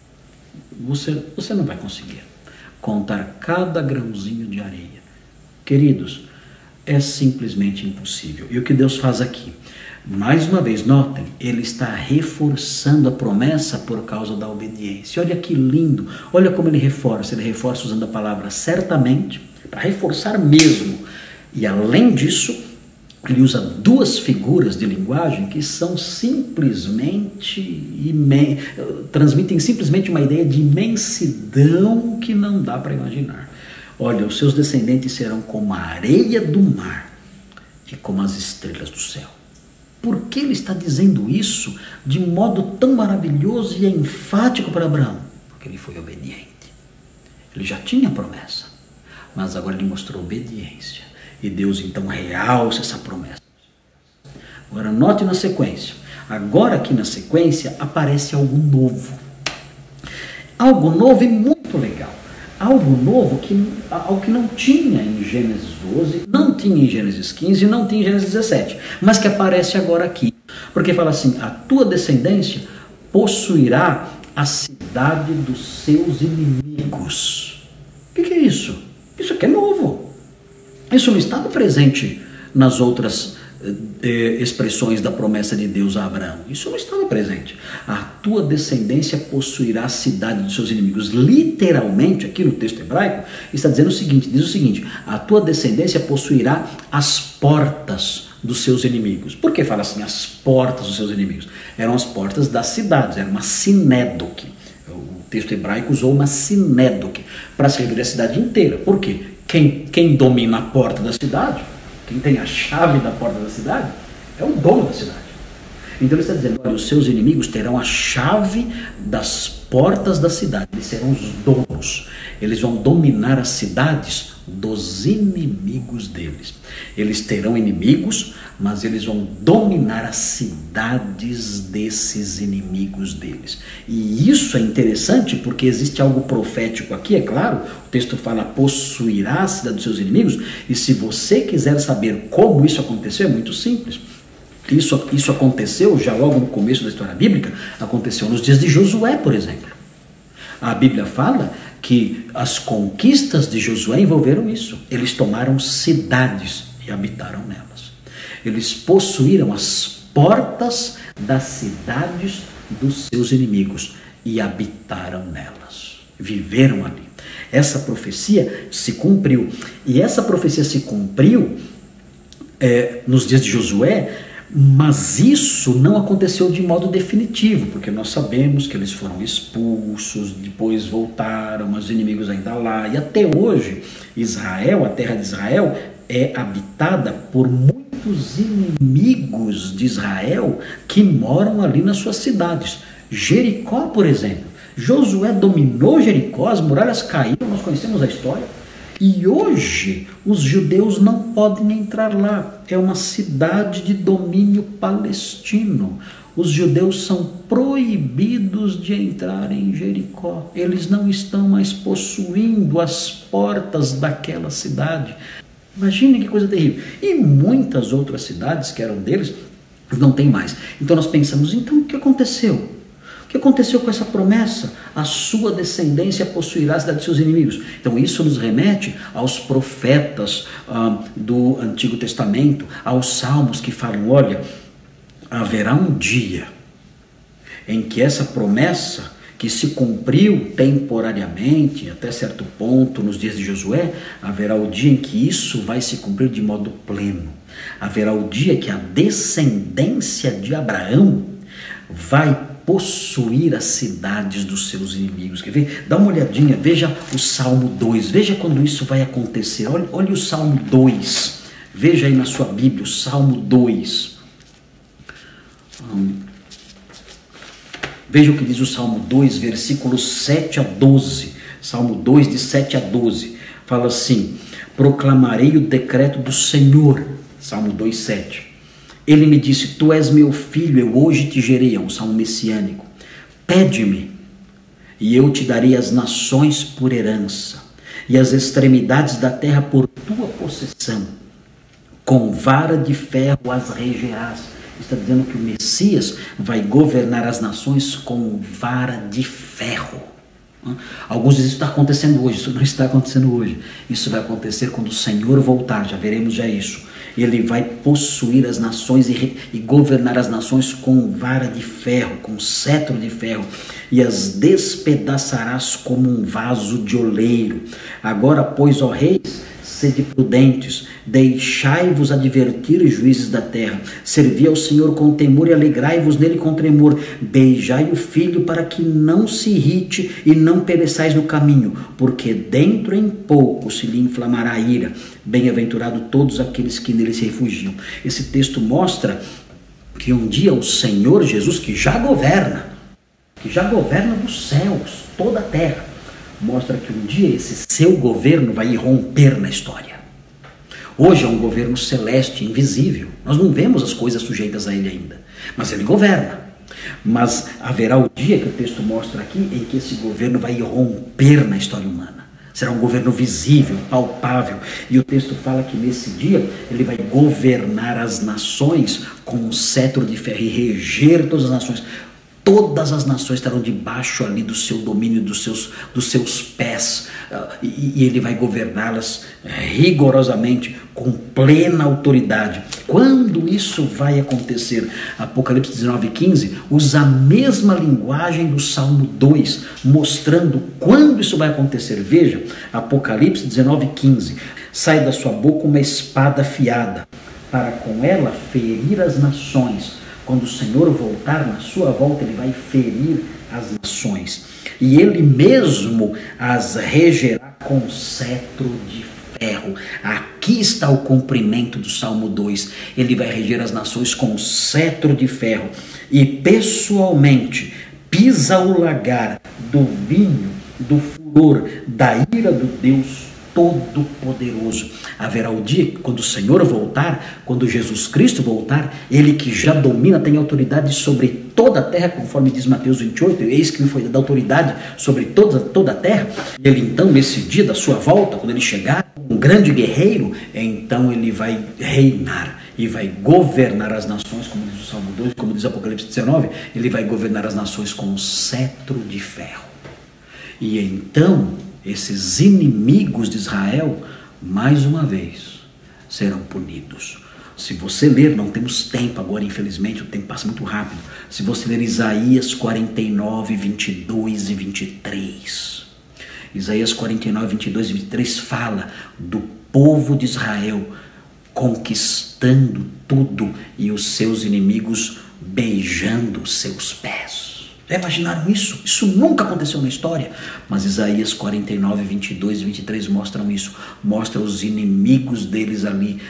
você, você não vai conseguir contar cada grãozinho de areia. Queridos, é simplesmente impossível. E o que Deus faz aqui? Mais uma vez, notem, ele está reforçando a promessa por causa da obediência. Olha que lindo, olha como ele reforça. Ele reforça usando a palavra certamente, para reforçar mesmo. E além disso, ele usa duas figuras de linguagem que são simplesmente, imen... transmitem simplesmente uma ideia de imensidão que não dá para imaginar. Olha, os seus descendentes serão como a areia do mar e como as estrelas do céu. Por que ele está dizendo isso de modo tão maravilhoso e enfático para Abraão? Porque ele foi obediente. Ele já tinha promessa, mas agora ele mostrou obediência. E Deus então realça essa promessa. Agora note na sequência. Agora aqui na sequência aparece algo novo. Algo novo e muito legal. Algo novo que, algo que não tinha em Gênesis doze, não tinha em Gênesis quinze, não tinha em Gênesis dezessete, mas que aparece agora aqui. Porque fala assim: a tua descendência possuirá a cidade dos seus inimigos. O que, que é isso? Isso aqui é novo. Isso não estava presente nas outras eh, expressões da promessa de Deus a Abraão. Isso não estava presente. A tua descendência possuirá a cidade dos seus inimigos. Literalmente, aqui no texto hebraico, está dizendo o seguinte, diz o seguinte: a tua descendência possuirá as portas dos seus inimigos. Por que fala assim, as portas dos seus inimigos? Eram as portas das cidades, era uma sinédoque. O texto hebraico usou uma sinédoque para se referir à cidade inteira. Por quê? Quem, quem domina a porta da cidade, quem tem a chave da porta da cidade, é o dono da cidade. Então ele está dizendo: olha, os seus inimigos terão a chave das portas da cidade, eles serão os donos, eles vão dominar as cidades dos inimigos deles. Eles terão inimigos, mas eles vão dominar as cidades desses inimigos deles. E isso é interessante porque existe algo profético aqui, é claro. O texto fala: possuirá a cidade dos seus inimigos. E se você quiser saber como isso aconteceu, é muito simples. Isso, isso aconteceu já logo no começo da história bíblica, aconteceu nos dias de Josué, por exemplo. A Bíblia fala que as conquistas de Josué envolveram isso. Eles tomaram cidades e habitaram nelas. Eles possuíram as portas das cidades dos seus inimigos e habitaram nelas. Viveram ali. Essa profecia se cumpriu. E essa profecia se cumpriu é, nos dias de Josué, mas isso não aconteceu de modo definitivo, porque nós sabemos que eles foram expulsos, depois voltaram, mas os inimigos ainda lá. E até hoje, Israel, a terra de Israel, é habitada por muitos inimigos de Israel que moram ali nas suas cidades. Jericó, por exemplo. Josué dominou Jericó, as muralhas caíram, nós conhecemos a história. E hoje os judeus não podem entrar lá. É uma cidade de domínio palestino. Os judeus são proibidos de entrar em Jericó. Eles não estão mais possuindo as portas daquela cidade. Imaginem que coisa terrível. E muitas outras cidades que eram deles não tem mais. Então nós pensamos, então o que aconteceu? O que aconteceu com essa promessa? A sua descendência possuirá a cidade de seus inimigos. Então isso nos remete aos profetas ah, do Antigo Testamento, aos salmos que falam, olha, haverá um dia em que essa promessa que se cumpriu temporariamente, até certo ponto, nos dias de Josué, haverá o dia em que isso vai se cumprir de modo pleno. Haverá o dia que a descendência de Abraão vai possuir as cidades dos seus inimigos. Quer ver? Dá uma olhadinha, veja o Salmo dois, veja quando isso vai acontecer. Olha, olha o Salmo dois, veja aí na sua Bíblia, o Salmo dois. Hum. Veja o que diz o Salmo dois, versículos sete a doze. Salmo dois, de sete a doze. Fala assim, proclamarei o decreto do Senhor. Salmo dois, sete. Ele me disse, tu és meu filho, eu hoje te gerei, é um salmo messiânico. Pede-me, e eu te darei as nações por herança, e as extremidades da terra por tua possessão. Com vara de ferro as regerás. Está dizendo que o Messias vai governar as nações com vara de ferro. Alguns dizem, isso está acontecendo hoje. Isso não está acontecendo hoje. Isso vai acontecer quando o Senhor voltar, já veremos já isso. Ele vai possuir as nações e, e governar as nações com vara de ferro, com cetro de ferro, e as despedaçarás como um vaso de oleiro. Agora, pois, ó reis, sede prudentes, deixai-vos advertir, juízes da terra. Servi ao Senhor com temor e alegrai-vos nele com tremor. Beijai o filho para que não se irrite e não pereçais no caminho, porque dentro em pouco se lhe inflamará a ira. Bem-aventurado todos aqueles que nele se refugiam. Esse texto mostra que um dia o Senhor Jesus, que já governa, que já governa dos céus, toda a terra, mostra que um dia esse seu governo vai irromper na história. Hoje é um governo celeste, invisível. Nós não vemos as coisas sujeitas a ele ainda, mas ele governa. Mas haverá o dia que o texto mostra aqui em que esse governo vai irromper na história humana. Será um governo visível, palpável. E o texto fala que nesse dia ele vai governar as nações com um cetro de ferro e reger todas as nações. Todas as nações estarão debaixo ali do seu domínio, dos seus, dos seus pés, e, e ele vai governá-las rigorosamente, com plena autoridade. Quando isso vai acontecer? Apocalipse dezenove, quinze usa a mesma linguagem do Salmo dois, mostrando quando isso vai acontecer. Veja, Apocalipse dezenove, quinze. Sai da sua boca uma espada afiada, para com ela ferir as nações. Quando o Senhor voltar, na sua volta, ele vai ferir as nações. E ele mesmo as regerá com cetro de ferro. Aqui está o cumprimento do Salmo dois. Ele vai reger as nações com cetro de ferro. E pessoalmente pisa o lagar do vinho, do furor, da ira do Deus Todo-Poderoso. Haverá o dia quando o Senhor voltar, quando Jesus Cristo voltar, ele que já domina, tem autoridade sobre toda a terra, conforme diz Mateus vinte e oito, eis que me foi dada autoridade sobre toda, toda a terra. Ele então, nesse dia da sua volta, quando ele chegar, um grande guerreiro, então ele vai reinar e vai governar as nações, como diz o Salmo dois, como diz Apocalipse dezenove, ele vai governar as nações com um cetro de ferro. E então, esses inimigos de Israel, mais uma vez, serão punidos. Se você ler, não temos tempo agora, infelizmente, o tempo passa muito rápido. Se você ler Isaías quarenta e nove, vinte e dois e vinte e três. Isaías quarenta e nove, vinte e dois e vinte e três fala do povo de Israel conquistando tudo e os seus inimigos beijando os seus pés. Já imaginaram isso? Isso nunca aconteceu na história. Mas Isaías quarenta e nove, vinte e dois e vinte e três mostram isso. Mostra os inimigos deles ali,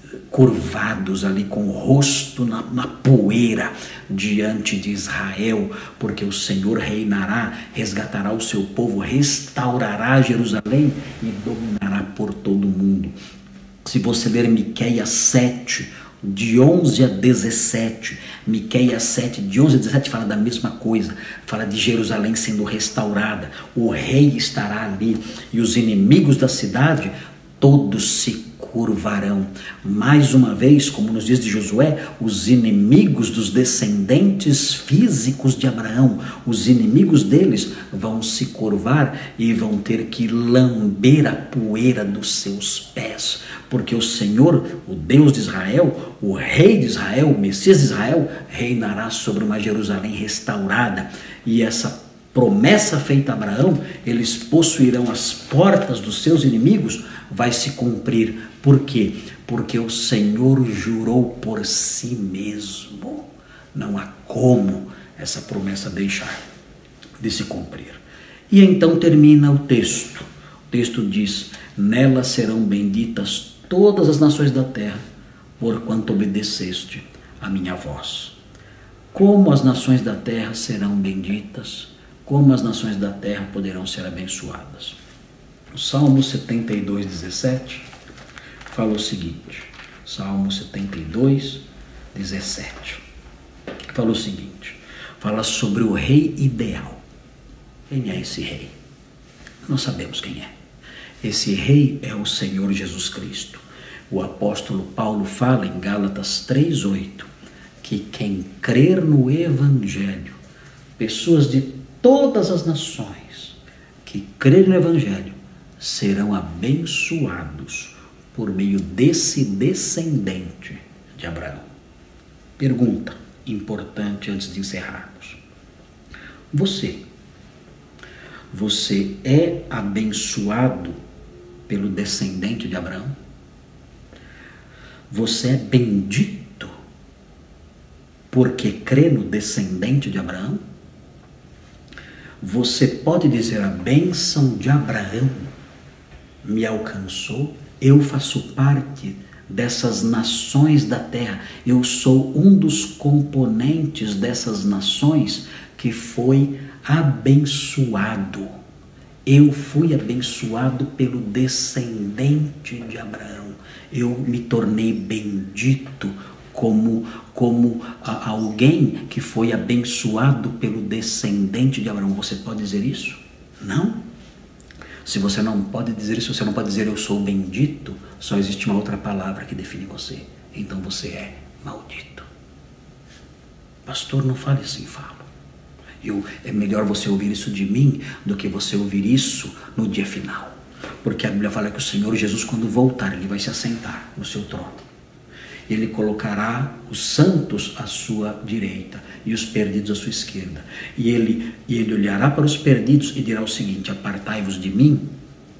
curvados ali com o rosto na, na poeira diante de Israel, porque o Senhor reinará, resgatará o seu povo, restaurará Jerusalém e dominará por todo o mundo. Se você ler Miqueias sete, de onze a dezessete, Miqueias sete, de onze a dezessete fala da mesma coisa, fala de Jerusalém sendo restaurada, o rei estará ali e os inimigos da cidade todos se curvarão. Mais uma vez, como nos dias de Josué, os inimigos dos descendentes físicos de Abraão, os inimigos deles vão se curvar e vão ter que lamber a poeira dos seus pés, porque o Senhor, o Deus de Israel, o rei de Israel, o Messias de Israel, reinará sobre uma Jerusalém restaurada, e essa promessa feita a Abraão, eles possuirão as portas dos seus inimigos, vai se cumprir. Por quê? Porque o Senhor jurou por si mesmo. Não há como essa promessa deixar de se cumprir. E então termina o texto. O texto diz: nela serão benditas todas as nações da terra, porquanto obedeceste a minha voz. Como as nações da terra serão benditas? Como as nações da terra poderão ser abençoadas? O Salmo setenta e dois, dezessete fala o seguinte. Salmo setenta e dois, dezessete fala o seguinte. Fala sobre o rei ideal. Quem é esse rei? Nós sabemos quem é. Esse rei é o Senhor Jesus Cristo. O apóstolo Paulo fala em Gálatas três, oito que quem crer no Evangelho, pessoas de todas as nações que crerem no Evangelho, serão abençoados por meio desse descendente de Abraão. Pergunta importante antes de encerrarmos. Você, você é abençoado pelo descendente de Abraão? Você é bendito porque crê no descendente de Abraão? Você pode dizer: a bênção de Abraão me alcançou, eu faço parte dessas nações da terra, eu sou um dos componentes dessas nações que foi abençoado. Eu fui abençoado pelo descendente de Abraão, eu me tornei bendito como, como a, alguém que foi abençoado pelo descendente de Abraão. Você pode dizer isso? Não? Se você não pode dizer isso, você não pode dizer eu sou bendito, só existe uma outra palavra que define você. Então você é maldito. Pastor, não fale assim, falo. Eu, é melhor você ouvir isso de mim do que você ouvir isso no dia final. Porque a Bíblia fala que o Senhor Jesus, quando voltar, ele vai se assentar no seu trono. Ele colocará os santos à sua direita e os perdidos à sua esquerda. E ele, e ele olhará para os perdidos e dirá o seguinte: apartai-vos de mim,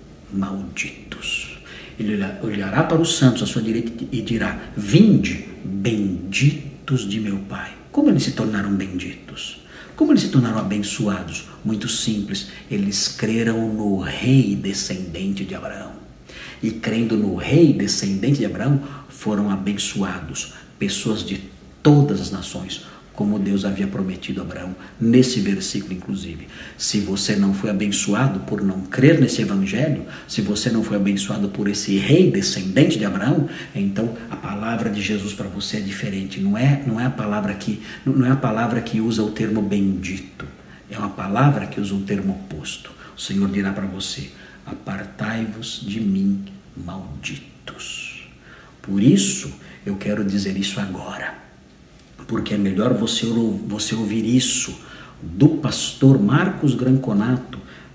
malditos. Ele olhará para os santos à sua direita e dirá: vinde, benditos de meu Pai. Como eles se tornaram benditos? Como eles se tornaram abençoados? Muito simples, eles creram no rei descendente de Abraão. E crendo no rei descendente de Abraão, foram abençoados pessoas de todas as nações, como Deus havia prometido a Abraão, nesse versículo inclusive. Se você não foi abençoado por não crer nesse evangelho, se você não foi abençoado por esse rei descendente de Abraão, então a palavra de Jesus para você é diferente. Não é, não é a palavra que, não é a palavra que usa o termo bendito, é uma palavra que usa o termo oposto. O Senhor dirá para você: apartai-vos de mim, malditos. Por isso, eu quero dizer isso agora, porque é melhor você, você ouvir isso do pastor Marcos Granconato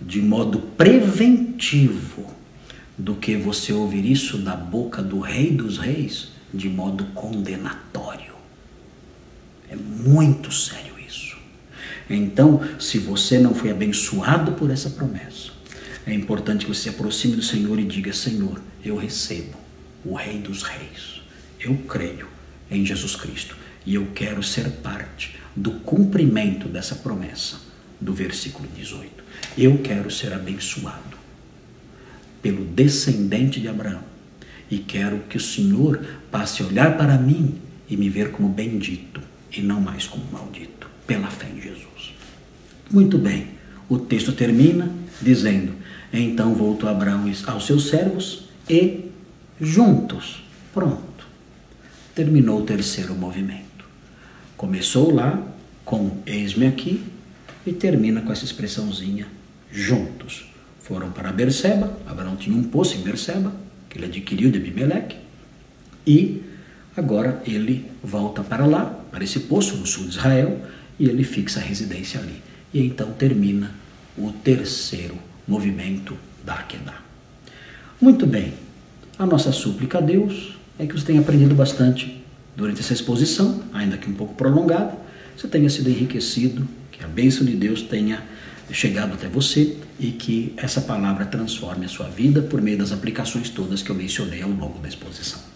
de modo preventivo do que você ouvir isso da boca do Rei dos Reis de modo condenatório. É muito sério isso. Então, se você não foi abençoado por essa promessa, é importante que você se aproxime do Senhor e diga: Senhor, eu recebo o Rei dos Reis. Eu creio em Jesus Cristo e eu quero ser parte do cumprimento dessa promessa do versículo dezoito. Eu quero ser abençoado pelo descendente de Abraão e quero que o Senhor passe a olhar para mim e me ver como bendito e não mais como maldito, pela fé em Jesus. Muito bem, o texto termina dizendo: então voltou Abraão aos seus servos e juntos. Pronto. Terminou o terceiro movimento. Começou lá com eis-me aqui e termina com essa expressãozinha juntos. Foram para Berseba. Abraão tinha um poço em Berseba que ele adquiriu de Abimeleque e agora ele volta para lá, para esse poço no sul de Israel, e ele fixa a residência ali. E então termina o terceiro movimento da Akedah. Muito bem, a nossa súplica a Deus é que você tenha aprendido bastante durante essa exposição, ainda que um pouco prolongada, você tenha sido enriquecido, que a bênção de Deus tenha chegado até você e que essa palavra transforme a sua vida por meio das aplicações todas que eu mencionei ao longo da exposição.